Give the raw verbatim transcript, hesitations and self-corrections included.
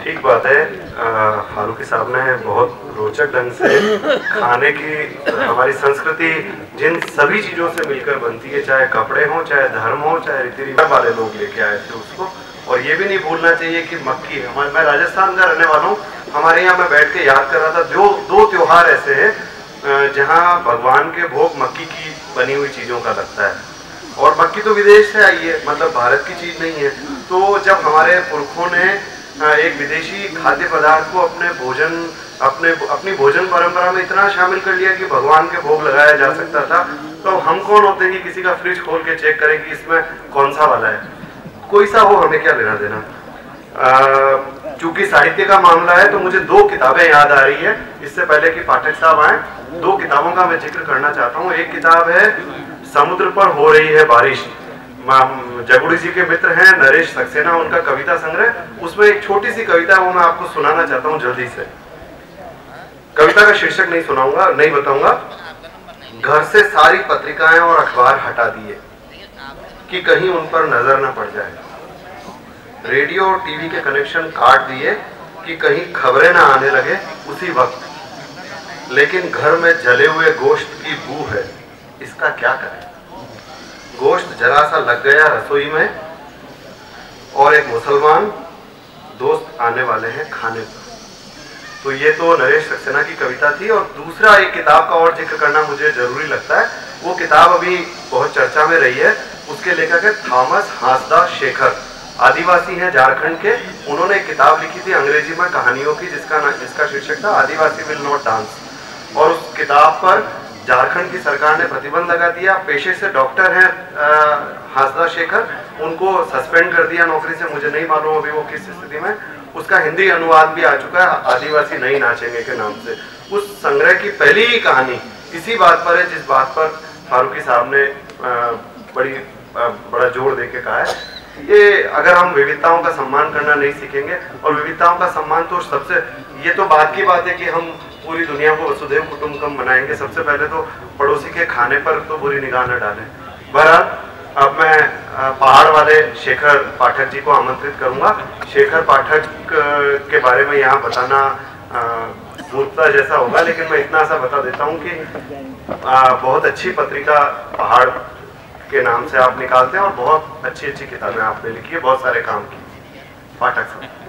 ठीक बात है। फारूकी साहब ने बहुत रोचक ढंग से खाने की हमारी संस्कृति जिन सभी चीज़ों से मिलकर बनती है, चाहे कपड़े हों, चाहे धर्म हो, चाहे रीति रिवाज वाले लोग लेके आए थे उसको। और ये भी नहीं भूलना चाहिए कि मक्की, हमारे मैं राजस्थान का रहने वाला हूँ, हमारे यहाँ मैं बैठ के याद कर रहा था, जो दो त्योहार ऐसे हैं जहाँ भगवान के भोग मक्की की बनी हुई चीज़ों का लगता है। और मक्की तो विदेश से आई है, मतलब भारत की चीज़ नहीं है। तो जब हमारे पुरखों ने एक विदेशी खाद्य पदार्थ को अपने भोजन अपने अपनी भोजन परंपरा में इतना शामिल कर लिया कि भगवान के भोग लगाया जा सकता था, तो हम कौन होते हैं कि किसी का फ्रिज खोल के चेक करें कि इसमें कौन सा वाला है। कोई सा हो, हमें क्या लेना देना। चूंकि साहित्य का मामला है तो मुझे दो किताबें याद आ रही है, इससे पहले कि पाठक साहब आए। दो किताबों का मैं जिक्र करना चाहता हूँ। एक किताब है समुद्र पर हो रही है बारिश, जगुड़ी जी के मित्र हैं नरेश सक्सेना, उनका कविता संग्रह। उसमें एक छोटी सी कविता है, वो मैं आपको सुनाना चाहता हूँ जल्दी से। कविता का शीर्षक नहीं सुनाऊंगा, नहीं बताऊंगा। घर से सारी पत्रिकाएं और अखबार हटा दिए कि कहीं उन पर नजर न पड़ जाए। रेडियो और टीवी के कनेक्शन काट दिए कि कहीं खबरें ना आने लगे उसी वक्त। लेकिन घर में जले हुए गोश्त की बू है, इसका क्या करें। गोश्त जरा सा लग गया रसोई में और एक मुसलमान दोस्त आने वाले हैं खाने पर। तो ये तो नरेश सक्सेना की कविता थी। और दूसरा एक किताब का और जिक्र करना मुझे जरूरी लगता है। वो किताब अभी बहुत चर्चा में रही है। उसके लेखक है थॉमस हांसदा शेखर, आदिवासी हैं झारखंड के। उन्होंने एक किताब लिखी थी अंग्रेजी में कहानियों की, जिसका जिसका शीर्षक था आदिवासी विल नॉट डांस। और उस किताब पर झारखंड की सरकार ने प्रतिबंध लगा दिया। पेशे से डॉक्टर हैं हांसदा शेखर, उनको सस्पेंड कर दिया नौकरी से। मुझे नहीं मालूम अभी वो किस स्थिति में। उसका हिंदी अनुवाद भी आ चुका है, आदिवासी नहीं नाचेंगे के नाम से। उस संग्रह की पहली ही कहानी इसी बात पर है, जिस बात पर फारूकी साहब ने बड़ी बड़ा जोर दे के कहा है। ये अगर हम विविधताओं का सम्मान करना नहीं सीखेंगे, और विविधताओं का सम्मान तो सबसे, ये तो बात की बात है कि हम पूरी दुनिया को वसुधैव कुटुंबकम बनाएंगे, सबसे पहले तो पड़ोसी के खाने पर तो बुरी निगाह न डालें। बहरहाल अब मैं पहाड़ वाले शेखर पाठक जी को आमंत्रित करूंगा। शेखर पाठक के बारे में यहाँ बताना मूर्खता जैसा होगा, लेकिन मैं इतना सा बता देता हूँ कि बहुत अच्छी पत्रिका पहाड़ के नाम से आप निकालते हैं और बहुत अच्छी अच्छी किताबें आपने लिखी है, बहुत सारे काम किए। पाठक साहब।